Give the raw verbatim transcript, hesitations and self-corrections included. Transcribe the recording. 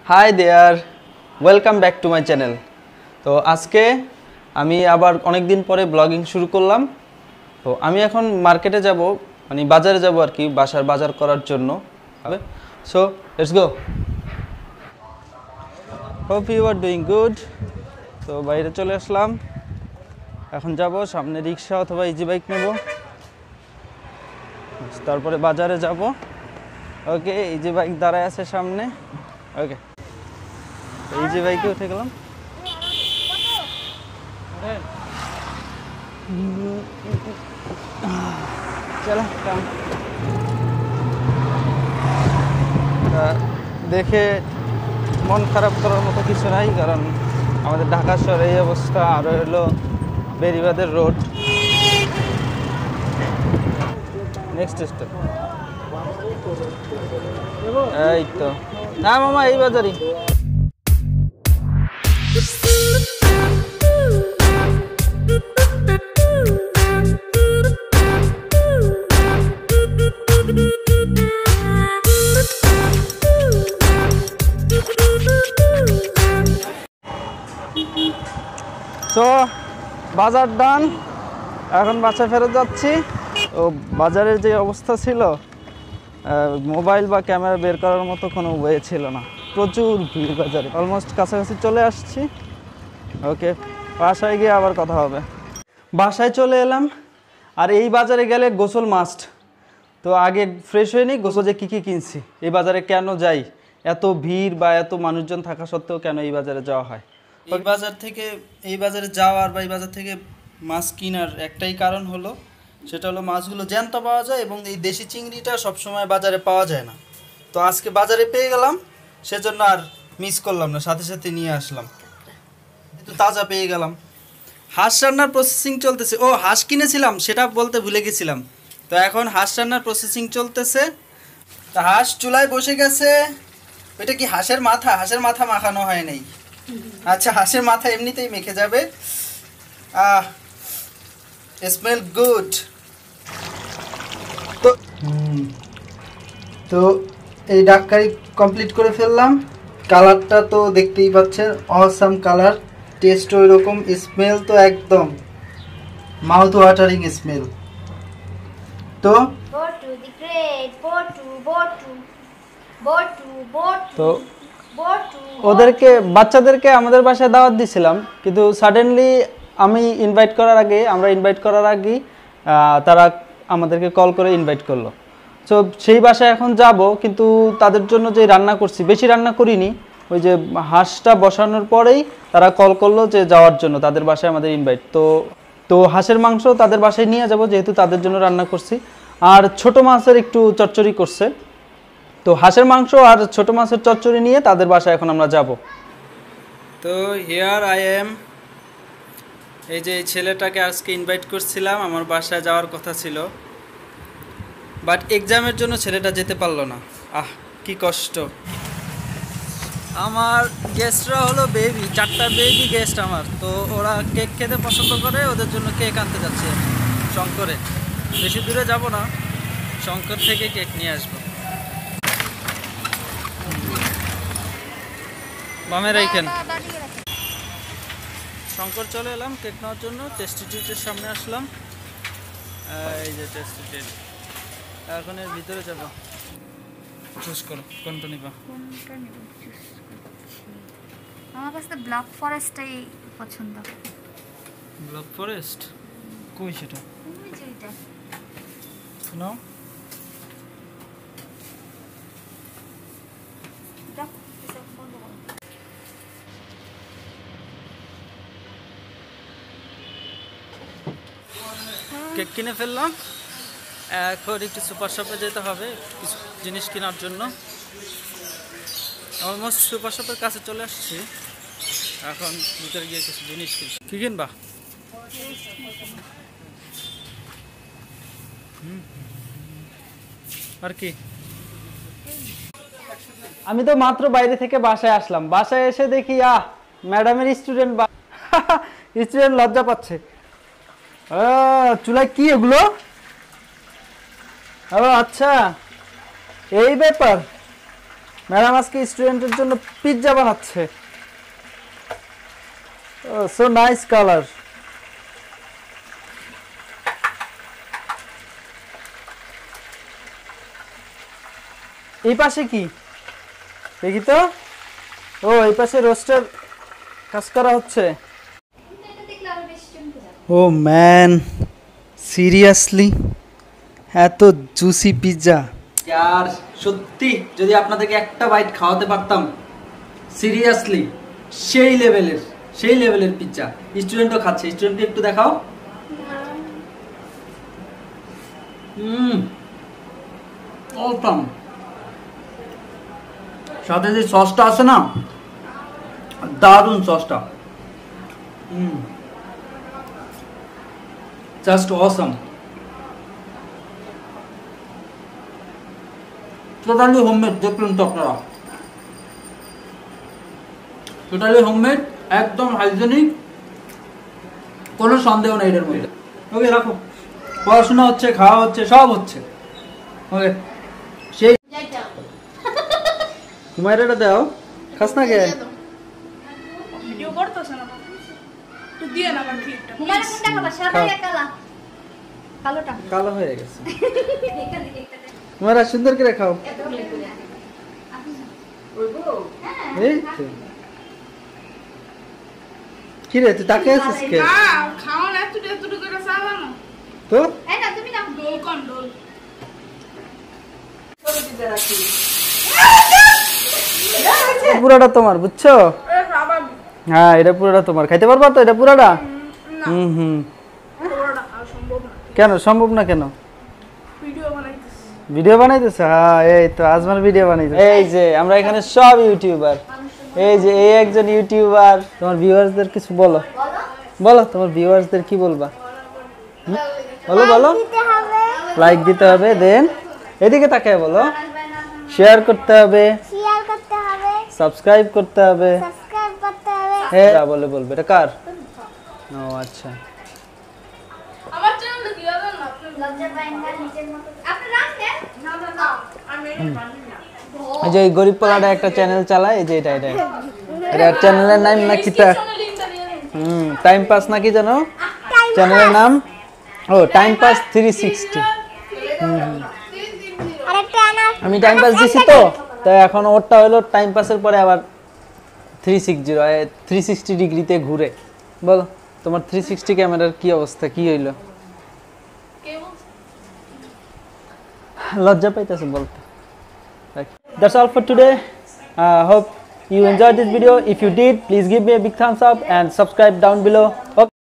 High there welcome back to my channel. तो आज के आमी आबार अनेक दिन परे ब्लगिंग शुरू करलाम। तो आमी एखन मार्केटे जाबो माने बाजारे जाबो आर कि बासार बाजार करार जन्नो। So let's go. Hope you are doing good. तो बाइरे चले आसलाम। एखन जाबो सामने रिक्शा अथवा इजी बाइक नेब, तारपरे बाजारे जाबो। ओके इजी बाइक दाঁড়ায় আছে सामने। ओके इजी बाइके उठे गेलाम। चलो काम देखे मन खाराप करार मतो किछु नाई, कारण आमादेर ढाका शहरे এই অবস্থা। আর হলো বেরিবাদের রোড। नेक्स्ट स्टेप এই তো না মামা এই বাজারই। তো বাজার ডান, এখন বাসায় ফেরত যাচ্ছি। তো বাজারের যে অবস্থা ছিল, মোবাইল বা ক্যামেরা বের করার মতো কোনো ওয়ে ছিল না, প্রচুর ভিড় বাজারে। অলমোস্ট কাছাকাছি চলে আসছি। ওকে বাসায় গিয়ে আবার কথা হবে। বাসায় চলে এলাম। আর এই বাজারে গেলে গোসল মাস্ট। তো আগে ফ্রেশ হয়ে নিই, গোসল যে কী কী কিনছি, এই বাজারে কেন যাই, এত ভিড় বা এত মানুষজন থাকা সত্ত্বেও কেন এই বাজারে যাওয়া হয়। এই বাজার থেকে এই বাজারে যাওয়ার বা এই বাজার থেকে মাছ কেনার একটাই কারণ হলো, সেটা হলো মাছগুলো জ্যান্ত পাওয়া যায় এবং এই দেশি চিংড়িটা সবসময় বাজারে পাওয়া যায় না। তো আজকে বাজারে পেয়ে গেলাম, সেজন্য আর মিস করলাম না, সাথে সাথে নিয়ে আসলাম। একটু তাজা পেয়ে গেলাম। হাঁস রান্নার প্রসেসিং চলতেছে। ও হাঁস কিনেছিলাম সেটা বলতে ভুলে গেছিলাম। তো এখন হাঁস রান্নার প্রসেসিং চলতেছে। তা হাঁস চুলায় বসে গেছে। ওইটা কি হাঁসের মাথা? হাঁসের মাথা মাখানো হয় নাই। আচ্ছা হাঁসের মাথা এমনিতেই মেখে যাবে। Ah smell good. তো তো এই ডাক্কারি কমপ্লিট করে ফেললাম। কালারটা তো দেখতেই পাচ্ছেন, অসাম কালার। টেস্ট ওই রকম, স্মেল তো একদম মাউথ ওয়াটারিং স্মেল। তো তো ওদেরকে বাচ্চাদেরকে আমাদের বাসায় দাওয়াত দিয়েছিলাম, কিন্তু সাডেনলি আমি ইনভাইট করার আগে আমরা ইনভাইট করার আগেই তারা আমাদেরকে কল করে ইনভাইট করলো। সো সেই বাসায় এখন যাব, কিন্তু তাদের জন্য যে রান্না করছি, বেশি রান্না করিনি। ওই যে হাঁসটা বসানোর পরেই তারা কল করলো যে যাওয়ার জন্য, তাদের বাসায় আমাদের ইনভাইট। তো তো হাঁসের মাংস তাদের বাসায় নিয়ে যাব, যেহেতু তাদের জন্য রান্না করছি। আর ছোট মাছের একটু চচ্চড়ি করছে। তো হাঁসের মাংস আর ছোট মাছের চচ্চড়ি নিয়ে তাদের বাসায় এখন আমরা যাব। তো হিয়ার আই এম। এই যে এই ছেলেটাকে আজকে ইনভাইট করছিলাম, আমার বাসায় যাওয়ার কথা ছিল, বাট এক্সামের জন্য ছেলেটা যেতে পারলো না। আহ কি কষ্ট। আমার গেস্টরা হলো বেবি, চারটা বেবি গেস্ট আমার। তো ওরা কেক খেতে পছন্দ করে, ওদের জন্য কেক আনতে যাচ্ছে শঙ্করে। বেশি দূরে যাব না, শঙ্কর থেকে কেক নিয়ে আসবো। বামে রাইখেন। শঙ্কর চলে এলাম কেক নেওয়ার জন্য। টেস্টি ট্রিটের সামনে আসলাম। এই যে টেস্টি ট্রিট। এখন এর ভিতরে যাবো। চুজ করো কোনটা নিবা। কোনটা নিব চুজ। আমার কাছে ব্ল্যাক ফরেস্টটাই পছন্দ। ব্ল্যাক ফরেস্ট কই সেটা? ওই যে এটা। শোনো কেক কিনে ফেললাম। এখন একটু সুপার শপে যেতে হবে কিছু জিনিস কেনার জন্য। অলমোস্ট সুপার শপের কাছে চলে আসছি। এখন ভিতরে গিয়ে কিছু জিনিস কিনবো। কি কিনবা? আর কি? আমি তো মাত্র বাইরে থেকে বাসায় আসলাম। বাসায় এসে দেখি আহ ম্যাডামের স্টুডেন্ট স্টুডেন্ট লজ্জা পাচ্ছে। চুলায় কি এগুলো? ও আচ্ছা এই ব্যাপার। ম্যাডাম আজকে স্টুডেন্টের জন্য পিৎজা বানাচ্ছে। So nice colour. এই পাশে কি দেখি তো? ও এই পাশে রোস্টার কাজ করা হচ্ছে। ও ম্যান, সিরিয়াসলি এত জুসি পিৎজা। আর সত্যি যদি আপনাদেরকে একটা বাইট খাওয়াতে পারতাম, সিরিয়াসলি সেই লেভেলের সেই লেভেলের পিৎজা। স্টুডেন্টও খাচ্ছে, স্টুডেন্টকে একটু দেখাও। Hmm, awesome. সাথে যে সসটা আছে না, দারুণ সসটা। Hmm, just awesome. Totally homemade, দেখলেন তো আপনারা, টোটালি হোমমেড, একদম হাইজেনিক, কোনো সন্দেহ নেই এটার মধ্যে। ওকে রাখো, পড়াশোনা হচ্ছে, খাওয়া হচ্ছে, সব হচ্ছে। ওকে, সেই তোমার এটা দাও, খাস না কে? ভিডিও করতেছ না তো দিয়ে না আমার ক্লিপটা। হুমায়রা কোনটা খাবা? সাদা না কালো? কালোটা। কালো হয়ে গেছে। তোমারা সুন্দর করে খাও। এই তো। কি রে তুই তাকে আছিস কে? না খাও না, একটু একটু করে চাওয়া না তো এই না তুমি না ডোল কোন ডোল। পুরাটা তোমার, বুঝছো? এ বাবা হ্যাঁ এটা পুরাটা তোমার। খাইতে পারবা তো এটা পুরাটা? হুম হুম। পুরোটা খাওয়া সম্ভব না। কেন সম্ভব না কেন? ভিডিও বানাইতেছি। ভিডিও বানাইতেছে? হ্যাঁ এই তো আজমার ভিডিও বানাইতেছে। এই যে আমরা এখানে সব ইউটিউবার। এই যে এই একজন ইউটিউবার। তোমার ভিউয়ার্সদের কিছু বলো, বলো তোমার ভিউয়ার্সদের কি বলবা? হুম? বলো বলো। লাইক দিতে হবে, দেন এদিকে তাকায় বলো, শেয়ার করতে হবে, শেয়ার করতে হবে, সাবস্ক্রাইব করতে হবে। সাবস্ক্রাইব করতে হবে। হ্যাঁ যা বলে বলবে। এটা কার? ও আচ্ছা। আমার চ্যানেলটা কি জানেন না আপনি? লজ্জা পায় না নিজের মতো। আপনি রাখেন? না না না আমি এটা জানি না। এই যে এই গরিব পোলাটা একটা চ্যানেল চালায়, এই যে এটা এটা এটা চ্যানেলের নাম নাকি তা লিংকটা দিয়ে দিন। হুম টাইম পাস নাকি জানো চ্যানেলের নাম? ও টাইম পাস থ্রি সিক্সটি। আরেকটা আনা আমি টাইম পাস দিছি তো, তাই এখন ওরটা হলো টাইম পাসের পরে আবার থ্রি সিক্সটি থ্রি সিক্সটি ডিগ্রিতে ঘুরে। বলো তোমার থ্রি সিক্সটি ক্যামেরার কি অবস্থা, কি হইলো? কে বলছে? লজ্জা পাইতেছে বলতে। That's all for today. Uh, hope you enjoyed this video. If you did, please give me a big thumbs up and subscribe down below. Okay.